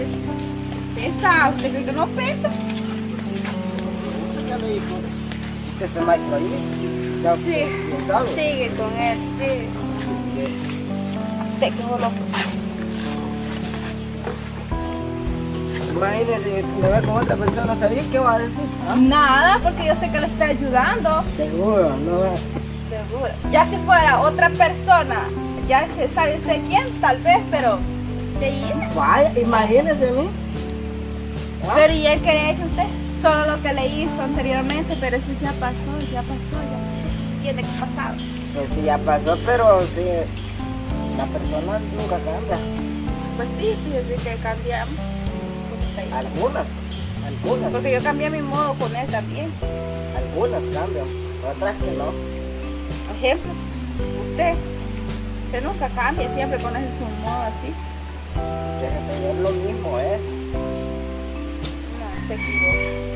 Pesa, ¿usted cree que no pesa? Ya le dijo. ¿Usted se maestro ahí? Ya Sí, sabe. sigue con él, sí. Te quedó loco. Imagínese, me ve con otra persona, ¿está bien? ¿Qué va a decir? ¿Ah? Nada, porque yo sé que le está ayudando. Seguro, no va. Seguro. Ya si fuera otra persona, ya se sabe usted quién, tal vez, pero de ahí. Vaya, imagínese a mí. ¿Ah? Pero ¿y él qué le ha hecho usted? Solo lo que le hizo anteriormente, pero eso ya pasó. Tiene que pasar. Pues sí, ya pasó, pero sí, la persona nunca cambia. Pues sí, fíjese que cambiamos. Algunas. Porque yo cambié mi modo con él también. Algunas cambian, otras que no. Por ejemplo, usted nunca cambia, siempre con ese su modo así. Ese señor lo mismo es. No, se equivoca.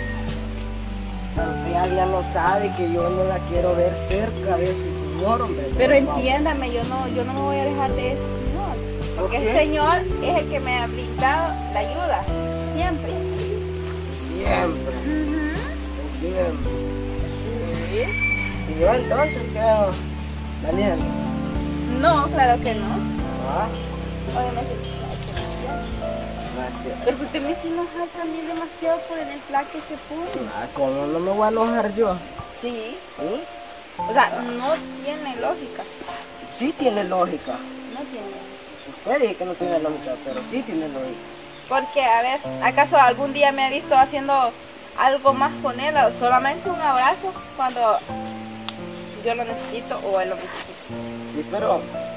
Pero ya no sabe que yo no la quiero ver cerca de ese señor, hombre. Pero entiéndame, yo no me voy a dejar de ese señor. Porque ¿Por qué? ese señor es el que me ha brindado la ayuda. Siempre. Siempre, Ujú. siempre. Sí. Y yo entonces quedo valiendo. No, claro que no. Ah, Obviamente. gracias. Pero usted me hizo enojar también demasiado por el plan que se puso. Ah, ¿cómo no me voy a enojar yo? Sí. ¿Sí? O sea, no tiene lógica. Sí tiene lógica. No tiene. Usted dice que no tiene lógica, pero sí tiene lógica. Porque, a ver, ¿acaso algún día me ha visto haciendo algo más con él? O solamente un abrazo cuando yo lo necesito o él lo necesita. Sí, pero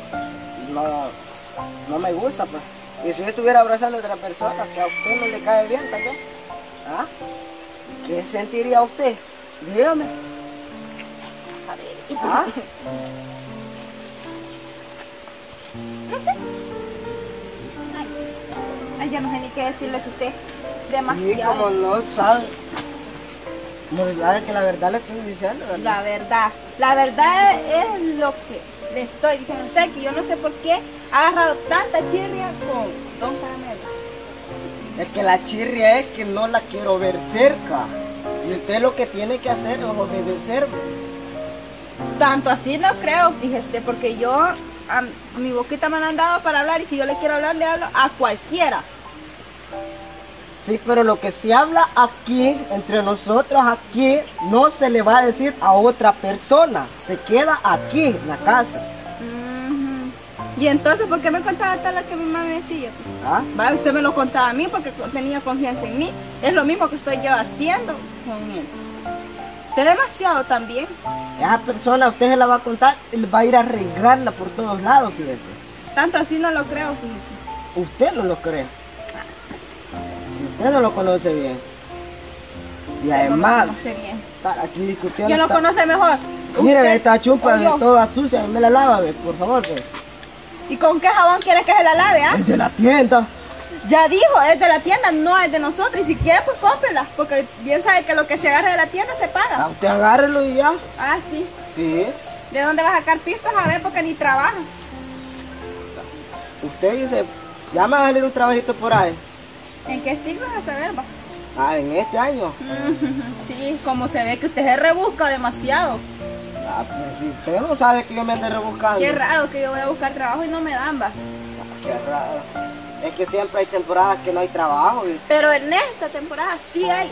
no me gusta, pues. Y si yo estuviera abrazando a otra persona que a usted no le cae bien, también, ¿ah? ¿Qué sentiría usted? Dígame. A ver. ¿Ah? No sé. Ay, ya no sé ni qué decirle que usted Y demasiado. como no sabe. No sabe que la verdad le estoy diciendo, ¿verdad? La verdad es lo que le estoy diciendo a usted, que yo no sé por qué ha agarrado tanta chirria con Don Caramelo. Es que la chirria es que no la quiero ver cerca. Y usted lo que tiene que hacer es obedecerme. Tanto así no creo, fíjese, porque yo, mi boquita me la han dado para hablar y si yo le quiero hablar, le hablo a cualquiera. Sí, pero lo que se habla aquí, entre nosotros aquí, no se le va a decir a otra persona. Se queda aquí, en la casa. Ujú. Y entonces, ¿por qué me contaba tal lo que mi mamá me decía? ¿Ah? Va, usted me lo contaba a mí porque tenía confianza en mí. Es lo mismo que estoy yo haciendo con él. Usted demasiado también. Esa persona usted se la va a contar y va a ir a arreglarla por todos lados, fíjese. Tanto así no lo creo, fíjese. Usted no lo cree. Usted no lo conoce bien. Y además, No lo conoce bien. estar aquí discutiendo. ¿Quién lo conoce mejor? Mire, ¿Usted esta chupa o de yo? toda sucia, me la lava, ve, por favor. Ve. ¿Y con qué jabón quiere que se la lave, ah? Es de la tienda. Ya dijo, es de la tienda, no es de nosotros. Y si quiere, pues cómprela. Porque bien sabe que lo que se agarre de la tienda se Ah, paga. usted agárrelo y ya. Ah, sí. Sí. ¿De dónde va a sacar pistas? A ver, porque ni trabaja. Usted dice, ya me va a salir un trabajito por ahí. ¿En qué siglo es a saber, va? Ah, en este año. Sí, como se ve que usted se rebusca demasiado. Ah, pues si usted no sabe que yo me ande rebuscando. Qué raro que yo voy a buscar trabajo y no me dan, va. Qué raro. Es que siempre hay temporadas que no hay trabajo. ¿Sí? Pero en esta temporada sí hay.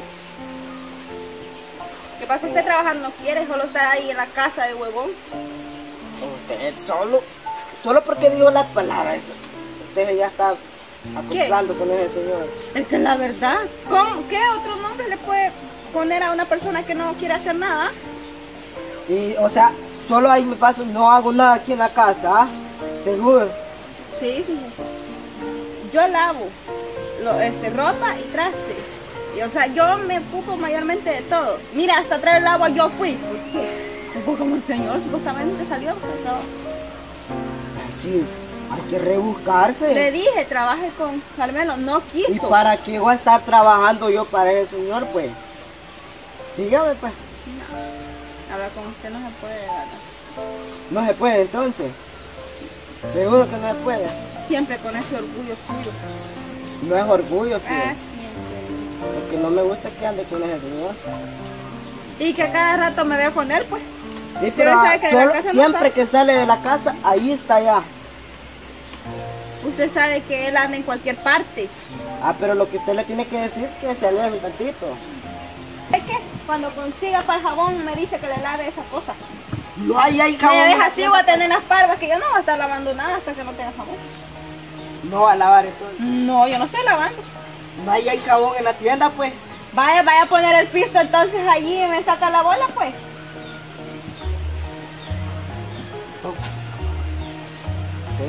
¿Qué pasa? Usted trabajar no quiere, solo está ahí en la casa de huevón. Usted solo porque dijo la palabra, eso. Usted ya está acoplando con ese señor. Es que la verdad, ¿qué otro nombre le puede poner a una persona que no quiere hacer nada? Y, o sea, solo ahí me paso, no hago nada aquí en la casa, ¿ah? Seguro. Sí, fíjese. Yo lavo ropa y traste. Y, o sea, yo me ocupo mayormente de todo. Mira, hasta traer el agua yo fui. ¿Por qué? Pues como el señor supuestamente salió a buscar trabajo. Sí, hay que rebuscarse. Le dije, trabaje con Carmelo, no quiso. ¿Y para qué voy a estar trabajando yo para ese señor, pues? Dígame, pues. Hablar con usted no se puede, ¿verdad? No se puede, entonces. Seguro que no se puede. Siempre con ese orgullo suyo. No es orgullo, Ah, fíjate. sí, Porque no me gusta que ande con ese señor. y que cada rato me veo con él, pues. Sí, Usted pero sabe que de la solo- casa no siempre sale. que sale de la casa, ahí está ya. Usted sabe que él anda en cualquier parte. Ah, pero lo que usted le tiene que decir es que se aleje un tantito. Es que cuando consiga para el jabón me dice que le lave esa cosa. No hay Me jabón. en deja la así, tienda. voy a tener las barbas que yo no voy a estar lavando nada hasta que no tenga jabón. No va a lavar entonces. No, yo no estoy lavando. No hay jabón en la tienda, pues. Vaya a poner el pisto entonces allí y me saca la bola, pues. Sí.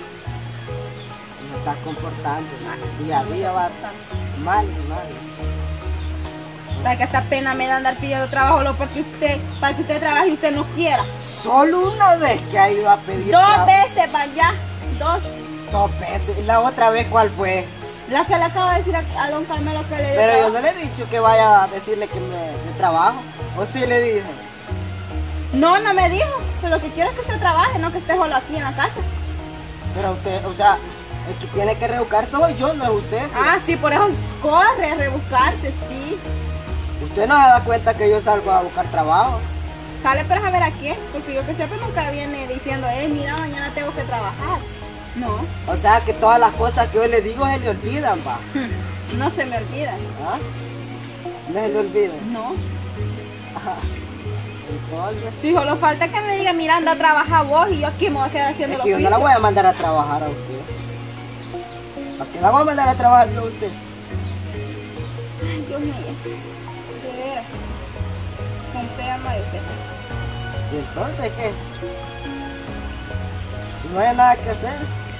Me está comportando. Día a día va mal, mal. La que esta pena me da andar pidiendo trabajo lo porque usted, para que usted trabaje y usted no quiera. Solo una vez que ha ido a pedir Dos trabajo. veces, vaya. Dos. 2 veces. ¿Y la otra vez cuál fue? La que le acabo de decir a don Carmelo que le dio Pero yo trabajo. no le he dicho que vaya a decirle que me trabajo. ¿O sí le dije? No, no me dijo. Pero lo que quiero es que usted trabaje, no que esté solo aquí en la casa. Pero usted, o sea, el que tiene que reeducar soy yo, no es usted. Ah, sí, por eso corre a rebuscarse, sí. Usted no se da cuenta que yo salgo a buscar trabajo. Sale pero a ver a quién, porque yo que siempre nunca viene diciendo, mira, mañana tengo que trabajar. No, O sea, que todas las cosas que yo le digo se le olvidan, pa. no se me olvida. ¿Ah? No se le olvidan. No. Ajá. Entonces, Si solo falta que me diga, mira, anda a trabajar vos y yo aquí me voy a quedar haciendo es lo que yo no la voy a mandar a trabajar a usted. ¿Para qué la voy a mandar a trabajar a usted? Ay, Dios mío. De veras. Con pena de usted. ¿Y entonces qué? Si no hay nada que hacer.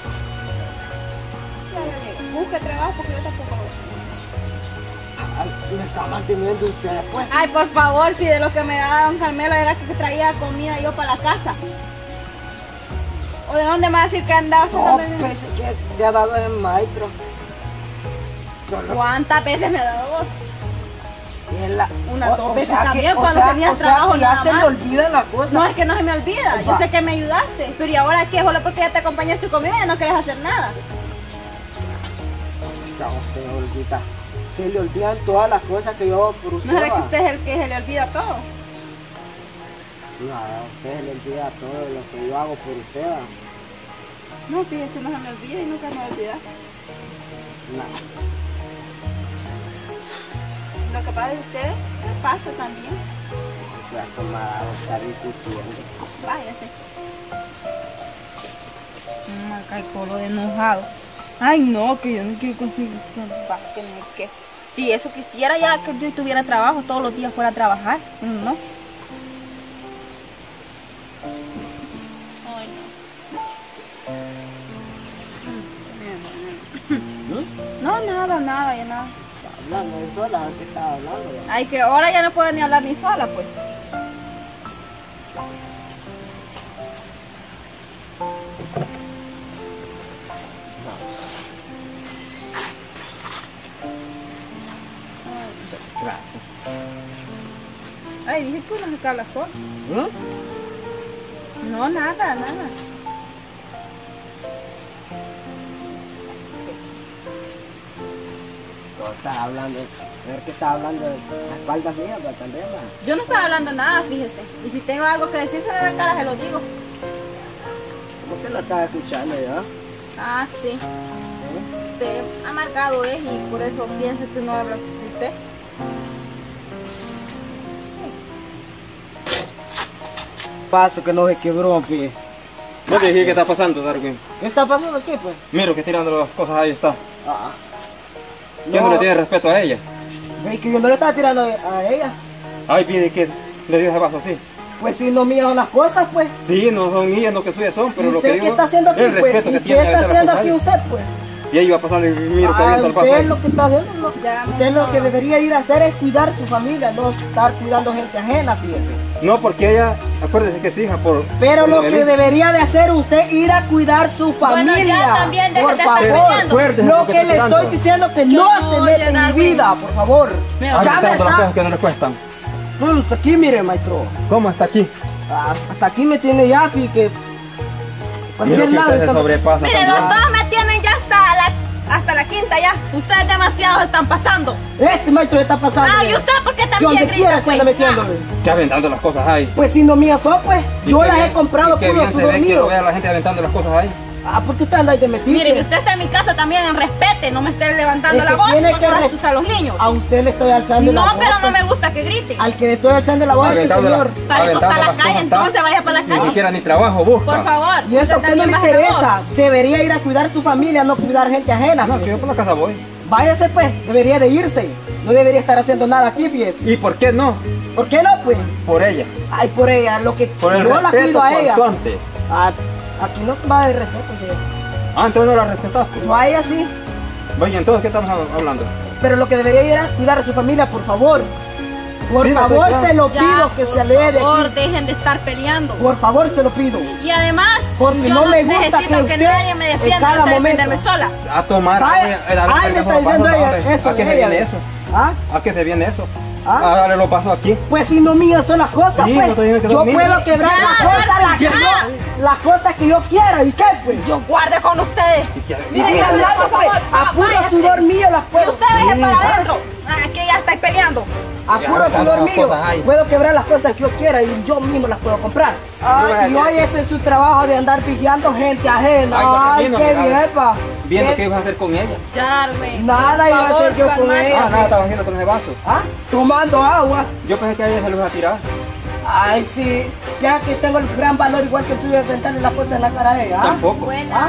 Ya le digo, busque trabajo porque yo tampoco lo Ay, me está manteniendo usted, pues. Ay, por favor, si de lo que me daba don Carmelo era que traía comida yo para la casa. ¿O de dónde me va a decir que andaba? No, pensé que le ha dado el maestro. Solo ¿Cuántas veces me ha dado vos? que es la... Unas 2 veces sea que- también, o cuando sea- tenía o sea trabajo que ya nada se más. le olvidan las cosas. No, es que no se me olvida. Yo Va. sé que me ayudaste. Pero ¿y ahora qué? Solo porque ya te acompañé tu comida y no quieres hacer nada. Ya usted olvida. Se le olvidan todas las cosas que yo hago por usted. No es que va. usted es el que se le olvida todo. No, a usted se le olvida todo lo que yo hago por usted. va. No, fíjese, no se me olvida y nunca me olvida. No. Lo que pasa es que usted me pasa también. Voy a tomar agua, estar discutiendo. Váyase. Acá el colo de enojado. Ay, no, que yo no quiero conseguir que si eso quisiera ya que yo tuviera trabajo, todos los días fuera a trabajar. No. Ay, no. No, nada, ya nada. Hablando de sola, antes estaba hablando. ya. Ay, que ahora ya no puedo ni hablar ni sola, pues. Gracias. Ay, dije que uno se habla sola. ¿Mm? No, nada. No estás hablando, a ver que estás hablando de las espaldas mías, pero también, va. Yo no estaba hablando nada, fíjese. Y si tengo algo que decir, se me ve la cara, se lo digo. ¿Cómo que lo estás escuchando ya? Ah, sí. ¿Eh? Usted amargado es y por eso piensa que no habla con usted. Paso que no se quebró, pi. ¿No te dije qué está pasando, Darwin? ¿Qué está pasando aquí, pues? Miro que tirando las cosas ahí está. Ah. ¿Quién no le tiene respeto a ella? Es que yo no le estaba tirando a ella. Ay, pide que le dio ese vaso así. Pues si no mías son las cosas, pues. Sí, no son ellas lo que suyas son, pero lo que ¿Usted digo qué está haciendo aquí, el pues? respeto ¿Y que qué tiene está hacia la haciendo aquí contraria. usted, pues? Y ahí iba pasando y miro que avienta el vaso Usted ahí. lo que está haciendo, no. Ya, Usted lo que debería ir a hacer es cuidar su familia, no estar cuidando gente ajena, fíjese. No, porque ella, acuérdese que es hija por... Pero por lo la que Belén. debería de hacer usted ir a cuidar su Bueno, familia. ya también, deje por de estar favor. peleando. Acuérdese Lo lo que que le estoy estoy dando. diciendo que Yo no no se voy mete a en dar, mi vida, por favor. Me Ay, Ya me tanto las está. cosas que no le cuestan. Hasta aquí, mire, maestro. ¿Cómo está aquí? Hasta aquí me tiene ya, fi, que... Miro que usted se está- sobrepasa Mire, también. los dos me tienen ya hasta hasta la quinta ya. Ustedes demasiado están pasando. Este maestro está pasando. Ah, ¿y usted por qué Que también donde quiera grita, se anda pues? metiéndole. Que aventando las cosas ahí. Pues si no mías son, pues. Y Yo qué las bien- he comprado y qué puro bien se sudor ve que mío. lo vea la gente aventando las cosas ahí. Ah, porque usted anda ahí de metiche. Mire, usted está en mi casa también, en respete, no me esté levantando Es la que voz tiene porque que vas a re- asustar a los niños. A usted le estoy alzando la No, voz. pero no pues. me gusta que griten. Al que le estoy alzando la voz, este Aventando señor. Para eso está aventando la las calle, cosas, entonces vaya para la Ni calle. siquiera ni trabajo busca. Por favor. Y eso a usted no le también baje la voz. interesa. Debería ir a cuidar su familia, no cuidar gente ajena. No, que yo por la casa voy. Váyase pues, debería de irse. No debería estar haciendo nada aquí, fíjese. ¿Y por qué no? ¿Por qué no, pues? Por ella. Ay, por ella, lo que Por el yo la respeto cuido a ella. cuanto antes. Ah, aquí no va de respeto, señor. Ah, entonces no la respetaste. No a ella sí. Oye, entonces, ¿qué estamos hablando? Pero lo que debería ir a cuidar a su familia, por favor. Por Sí, lo favor, estoy cuidando. se lo Ya, pido que se aleje de por favor, aquí. dejen de estar peleando. Por favor, se lo pido. Y además, Porque yo no me gusta necesito que que usted nadie me en defienda cada hasta momento. defenderme sola. A tomar. Ay, ay, le está diciendo ella eso. ¿A qué se ella. viene eso? ¿Ah? ¿A qué se viene eso? ¿Ah? A darle los pasos aquí. Pues si no mías son las cosas, Sí, pues. no estoy diciendo que Yo son mías. puedo quebrar Ya, las cosas, ya. las cosas que yo quiera. ¿Y qué, pues? Yo guarde con ustedes. Y hablando, pues, a puro váyase. sudor mío las Y puedo. usted deje Sí, para ¿ah? adentro. Ah, que ya estáis peleando. A Ya, puro tantas sudor mío cosas hay. puedo quebrar las cosas que yo quiera y yo mismo las puedo comprar. Ay, y hoy ese es su trabajo de andar vigiando gente ajena. Ay, Ay, viendo, qué mira, bien, pa. Viendo qué ibas a hacer con ella. Darwin. Nada iba a hacer yo con ella. Ah, nada, estaba haciendo con ese vaso. ¿Ah? Tomando agua. Yo pensé que a ella se lo iba a tirar. Ay, sí. Ya que tengo el gran valor igual que el suyo de aventarle las cosas en la cara a ella. ¿Ah? Tampoco. Buena.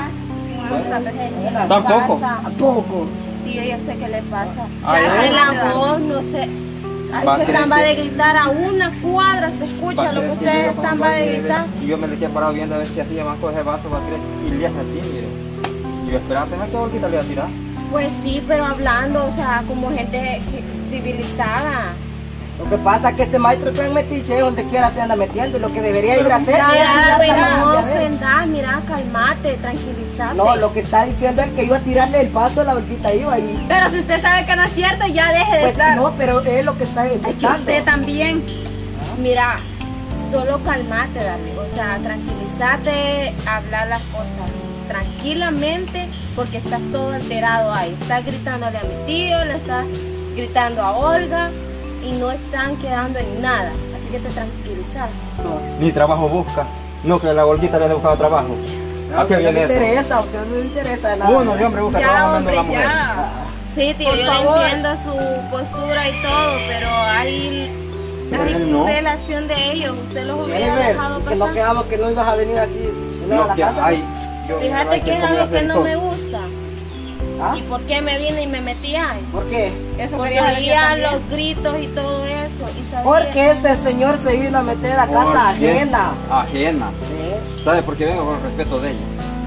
Tampoco. Tampoco. Tío, yo sé qué le pasa. Ay, Ya ay, la La voz. voz, no sé. Va, Ay, se ¿crees están va que- de gritar a una cuadra, se escucha lo que ustedes están va de gritar. Y yo me le quedé parado viendo a ver si hacía más con ese vaso para creer. Y le hace así, mire. Y yo esperaba pensar que Olguita le iba a tirar. Pues sí, pero hablando, o sea, como gente civilizada. Lo que pasa es que este maestro es metiche, donde quiera se anda metiendo. Y lo que debería ir a hacer Ya, es ya, tirar mira, la no mano, ya ves. ofendas, mira, calmate, tranquilízate. No, lo que está diciendo es que iba a tirarle el paso a la Olguita iba y... Pero si usted sabe que no es cierto, ya deje de Pues estar. no, pero es lo que está Ay, que indicando. usted también. Mira, solo calmate, dale. O sea, tranquilízate, hablar las cosas tranquilamente, porque estás todo alterado ahí. Estás gritándole a mi tío, le estás gritando a Olga y no están quedando en nada. Así que te tranquilizas. Ni trabajo busca. No, que la Olguita le haya buscado trabajo. No, ¿A a qué usted no viene le eso? interesa, a usted no le interesa nada. Uno de hombre busca Ya, trabajo, no hombre, la mujer. ya. Sí, tío, Por yo favor. entiendo su postura y todo, pero hay Él no. relación de ellos. Usted los hubiera Jennifer, dejado que no pasar. quedamos que no ibas a venir aquí a No, la que casa. hay. Fíjate que es algo que no me gusta. ¿Ah? ¿Y por qué me vine y me metí ahí? ¿Por qué? Eso Porque quería ver yo oía también. los gritos y todo eso. Y sabía- Porque este señor se vino a meter a casa ajena. Ajena. Sí. ¿Sabe por qué vengo con el respeto de ella?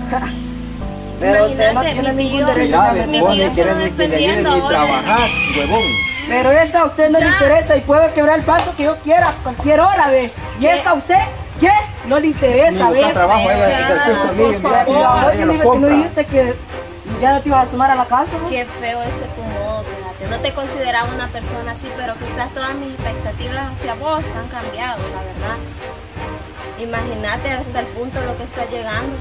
Pero usted no Imagínate, tiene mi ningún tío- derecho Mira, a mi meter. vos tío ni querés está ni que le ayuden defendiendo ni ahora. trabajar, huevón. Pero eso a usted no le Ya. interesa y puedo quebrar el paso que yo quiera a cualquier hora, ¿ve? Y eso a usted, ¿qué? No le interesa, Ni ¿ve? buscar trabajo, ella Ya, es el sueldo por mío, mira, favor. Y ahora ella que lo no compra. dijiste que ya no te ibas a sumar a la casa, ¿no? Qué feo ese tu modo, fíjate. No te consideraba una persona así, pero quizás todas mis expectativas hacia vos han cambiado, la verdad. Imagínate hasta el punto lo que está llegando.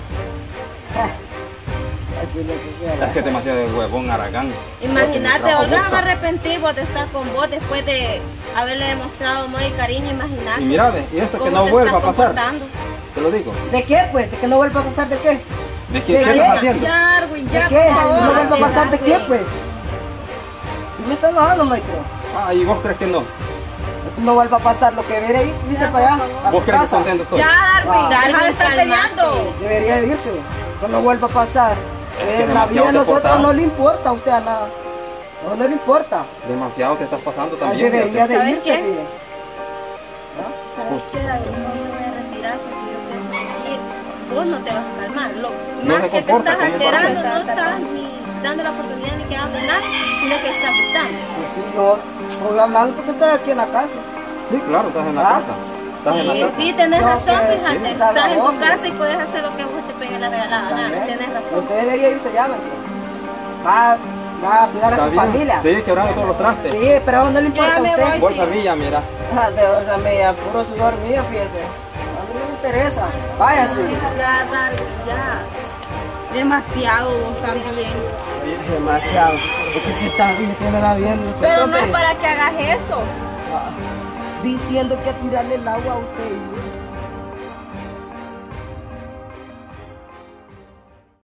Así es lo que Es quiera. que es demasiado de huevón, aragán. Imagínate, Trabajo Olga busca. va a arrepentir vos de estar con vos después de haberle demostrado amor y cariño. Imagínate. Y mira, ve, y esto que cómo no te vuelva a estás pasar. comportando. Te lo digo. ¿De qué, pues? ¿De que no vuelva a pasar de qué? ¿De qué, ¿De qué qué? estás haciendo? Darwin, ¿De ya, qué? por ¿No favor. vuelva a pasar de qué, Darwin. pues? ¿Tú me estás enojando, maestro? Ah, ¿y vos crees que no? No vuelva a pasar lo que veré ahí, dice Ya, para allá. por favor. a ¿Vos tu crees que casa. contento estoy? Ya, Darwin, Ah. deja de Darwin, estar cálmate. peleando. Debería de irse, que no vuelva a pasar. Es que En la vida demasiado a te nosotros portas. no le importa a usted a nada. No le importa. Demasiado te estás pasando Ahí también. debería fíjate. de ¿Sabes irse, qué? fíjate. ¿Sabes qué, David? No me voy a retirar porque yo pienso que vos no te vas a calmar. No Más se que te comporta estás como un alterando, varón. no estás ni dando la oportunidad ni que hable nada, sino que estás gritando. Pues sí, yo voy hablando porque estoy aquí en la casa. Sí, claro, estás en la Ah. casa. Estás en la Sí, casa. sí, tenés No, razón, que fíjate. tienes Estás en tu razón, casa y puedes hacer lo que a vos te pegue la regalada gana. También. Tienes razón. Usted debería irse ya, maestro. Va a cuidar a Está su bien. familia. Sí, quebrando todos los trastes. Sí, pero no le importa a Ya me usted. voy. Bolsa mía, mira. Ah, de bolsa mía, puro sudor mío, fíjese. A mí no me interesa. Váyase. Ya, Darwin, ya. Demasiado vos también. Demasiado. Es que si está bien, tiene la bien. Pero no es para que hagas eso. Diciendo que tirarle el agua a usted.